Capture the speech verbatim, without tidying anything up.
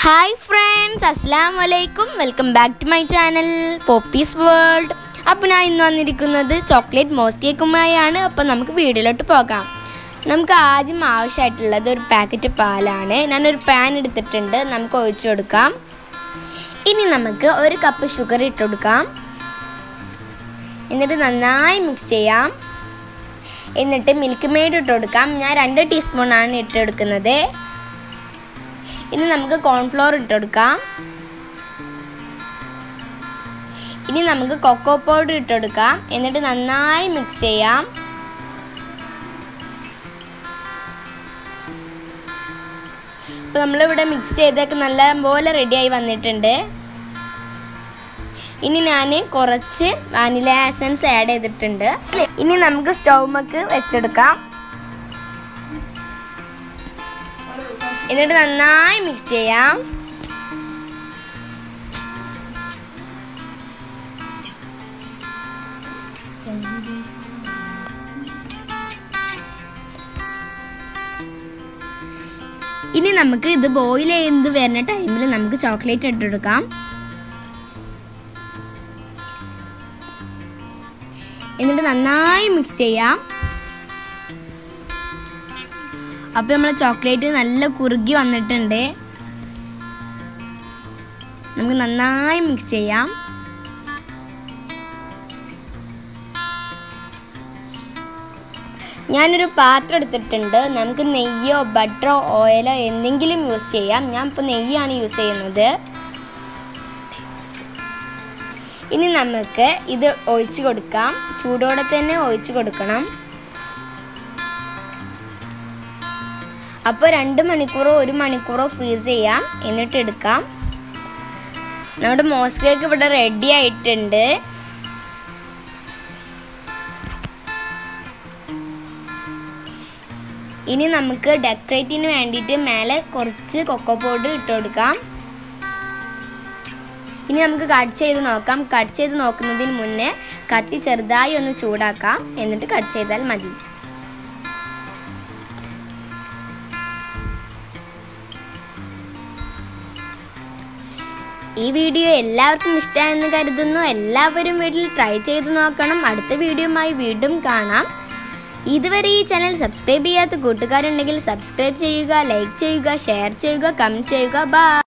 Hi friends, Assalamu alaikum. Welcome back to my channel Poppy's World. അപ്പോൾ ഞാൻ ഇന്ന് വന്നിരിക്കുന്നത് ചോക്ലേറ്റ് മോസ് കേക്കുമായാണ്. അപ്പോൾ നമുക്ക് വീഡിയോയിലോട്ട് പോകാം. നമുക്ക് ആദ്യം ആവശ്യമായിട്ടുള്ളത് ഒരു പാക്കറ്റ് പാലാണ്. ഞാനൊരു പാൻ എടുത്തിട്ടുണ്ട്. നമുക്ക് ഒഴിച്ചു കൊടുക്കാം. ഇനി നമുക്ക് ഒരു കപ്പ് ഷുഗർ ഇട്ട് കൊടുക്കാം. എന്നിട്ട് നന്നായി മിക്സ് ചെയ്യാം. എന്നിട്ട് മിൽക്ക് മെയ്ഡ് ഇട്ട് കൊടുക്കാം. ഞാൻ രണ്ട് ടീസ്പൂൺ ആണ് ഇട്ട് കൊടുക്കുന്നത്. ഇനി നമുക്ക് കോൺഫ്ലോർ ഇട്ട് കൊടുക്കാം. ഇനി നമുക്ക് കൊക്കോ പൗഡർ ഇട്ട് കൊടുക്കാം. എന്നിട്ട് നന്നായി മിക്സ് ചെയ്യാം. ഇപ്പോൾ നമ്മളിവിടെ മിക്സ് ചെയ്തൊക്കെ നല്ല പോലെ റെഡിയായി വന്നിട്ടുണ്ട്. ഇനി ഞാൻ കുറച്ച് വാനില എസൻസ് ആഡ് ചെയ്തിട്ടുണ്ട്. ഇനി നമുക്ക് സ്റ്റൗമക്ക് വെച്ചെടുക്കാം. എന്നിട്ട് നന്നായി മിക്സ് ചെയ്യാം. ഇനി നമുക്ക് ഇത് ബോയിൽ ചെയ്ത് വരുന്ന ടൈമിൽ നമുക്ക് ചോക്ലേറ്റ് ഇട്ടെടുക്കാം. എന്നിട്ട് നന്നായി മിക്സ് ചെയ്യാം. അപ്പോൾ നമ്മൾ ചോക്ലേറ്റ് നല്ല കുറുകി വന്നിട്ടുണ്ട്. നമുക്ക് നന്നായി മിക്സ് ചെയ്യാം. ഞാനൊരു പാത്രം എടുത്തിട്ടുണ്ട്. നമുക്ക് നെയ്യോ ബട്ടറോ ഓയിലോ എന്തെങ്കിലും യൂസ് ചെയ്യാം. ഞാൻ ഇപ്പോൾ നെയ്യാണ് യൂസ് ചെയ്യുന്നത്. ഇനി നമുക്ക് ഇത് ഒഴിച്ച് കൊടുക്കാം. ചൂടോടെ തന്നെ ഒഴിച്ച് കൊടുക്കണം. അപ്പോൾ രണ്ട് മണിക്കൂറോ ഒരു മണിക്കൂറോ ഫ്രീസ് ചെയ്യാം. എന്നിട്ട് എടുക്കാം. നമ്മുടെ മോസ് കേക്ക് ഇവിടെ റെഡി ആയിട്ടുണ്ട്. ഇനി നമുക്ക് ഡെക്കറേറ്റിന് വേണ്ടിയിട്ട് മേലെ കുറച്ച് കൊക്കോ പൗഡർ ഇട്ട് കൊടുക്കാം. ഇനി നമുക്ക് കട്ട് ചെയ്ത് നോക്കാം. കട്ട് ചെയ്ത് നോക്കുന്നതിന് മുന്നേ കത്തി ചെറുതായി ഒന്ന് ചൂടാക്കാം. എന്നിട്ട് കട്ട് ചെയ്താൽ മതി. ഈ വീഡിയോ എല്ലാവർക്കും ഇഷ്ടമായെന്ന് കരുതുന്നു. എല്ലാവരും വീട്ടിൽ ട്രൈ ചെയ്ത് നോക്കണം. അടുത്ത വീഡിയോയുമായി വീണ്ടും കാണാം. ഇതുവരെ ഈ ചാനൽ സബ്സ്ക്രൈബ് ചെയ്യാത്ത കൂട്ടുകാരുണ്ടെങ്കിൽ സബ്സ്ക്രൈബ് ചെയ്യുക, ലൈക്ക് ചെയ്യുക, ഷെയർ ചെയ്യുക, കമൻറ്റ് ചെയ്യുക. ബൈ.